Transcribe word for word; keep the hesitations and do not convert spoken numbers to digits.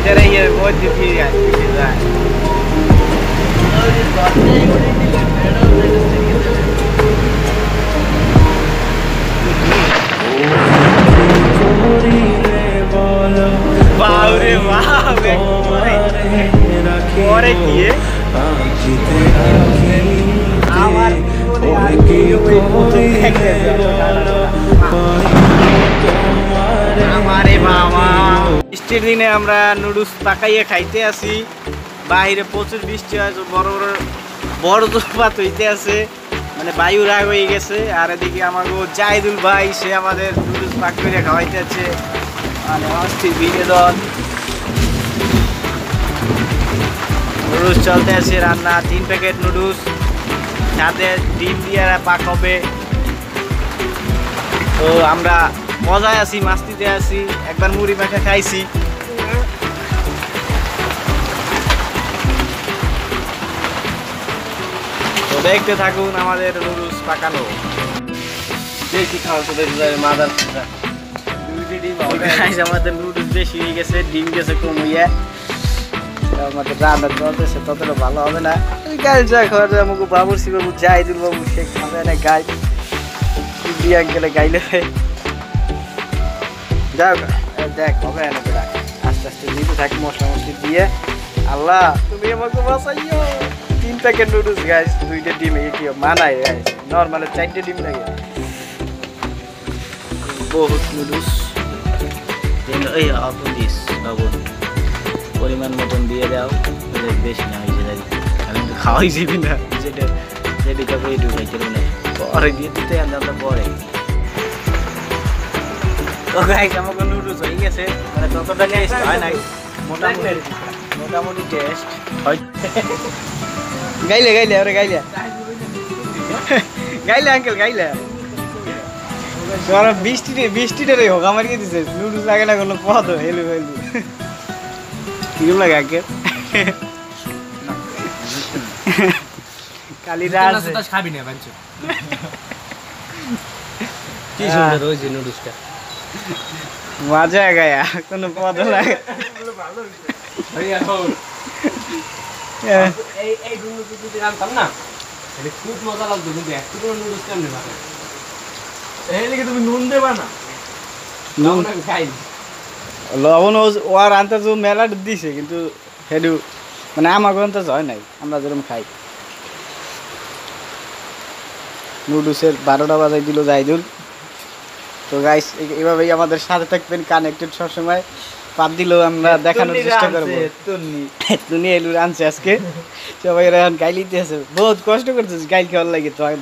इधर ही है बहुत दिखी है वाह रे वाह और एक ये আমার আমারে বাবা বৃষ্টির দিনে আমরা নুডলস পাকাইয়ে খাইতে আসি বাইরে প্রচুর বৃষ্টি হয় বড় বড় বড় তুফাত হইতে আছে মানে বায়ু রাগ হয়ে গেছে আর এদিকে আমাকে জাহিদুল ভাই সে আমাদের নুডলস পাক করে খাওয়াইতে আছে মানে অস্থির বিনোদন নুডলস চলতে আছে রান্না তিন প্যাকেট নুডলস সাথে ডিম দিয়ে পাক হবে তো আমরা মজায় আছি মাস্তিতে আছি একবার মুড়ি মাখা খাইছি তো দেখতে থাকুন আমাদের নুডলস পাকানো বেশি খাওয়া তো দেখতে যাবে মাদার আমাদের নুডলস বেশি হয়ে গেছে ডিম গেছে কম হইয়া আমাদের রান্না চলতেছে ততটা ভালো হবে না গাই যা খাওয়া যায় আমাকে বাবুরসি বাবু জাহিদুল বাবু শেখ খাবে না গাই বিয়া গেলে গাইলে যাও দেখ হবে না বেড়া আস্তে আস্তে দিতে থাকি মশলা মশলি দিয়ে আল্লাহ তুমি আমাকে বাঁচাইও তিন প্যাকেট নুডলস গাইস দুইটা ডিম এটি মানায় গাইস নর্মালে চারটে ডিম লাগে বহুত নুডলস এই আগুন দিস আগুন পরিমাণ মতন দিয়ে দাও বেশি না হয়েছে দাদি আমি তো খাওয়াই যাবি না যেটা যেটা যাবো এই ঢুকাইতে না পরে দিয়ে দিতে আমরা পরে তো গাইস আমাকে নুডলস হয়ে গেছে মানে ততটা টেস্ট হয় নাই মোটামুটি মোটামুটি টেস্ট হয় গাইলে গাইলে ওরে গাইলে গাইলে আঙ্কেল গাইলে তোরা বৃষ্টিতে বৃষ্টিটা রে হোক আমার কি দিছে নুডলস লাগে না কোনো পদ হেলু হেলু কিরম লাগে আঙ্কেল কালি রাত খাবি না বাঞ্চো কি সুন্দর হয়েছে নুডলসটা মজা গায়া কোনো পদ লাগে ভাইয়া এই এই নুডলস যদি আনতাম না তাহলে খুব মজা লাগতো কিন্তু একটু করে নুডলস কেমনে বানায় এই লিখে তুমি নুন দেবা না নুন আমি খাই লবণ ও আর আনতে তো মেলা দিছে কিন্তু হেডু মানে আমার গ্রন্থ হয় নাই আমরা যেরকম খাই নুডলসের বারোটা বাজাই দিল জাহিদুল তো গাইস এভাবেই আমাদের সাথে থাকবেন কানেক্টেড সবসময় পাত দিলেও আমরা দেখানোর চেষ্টা করবো তুনি এলুর আনছে আজকে সবাই গাইলিতে আছে বহুত কষ্ট করতেছে গাইল খাওয়ার লাগে তো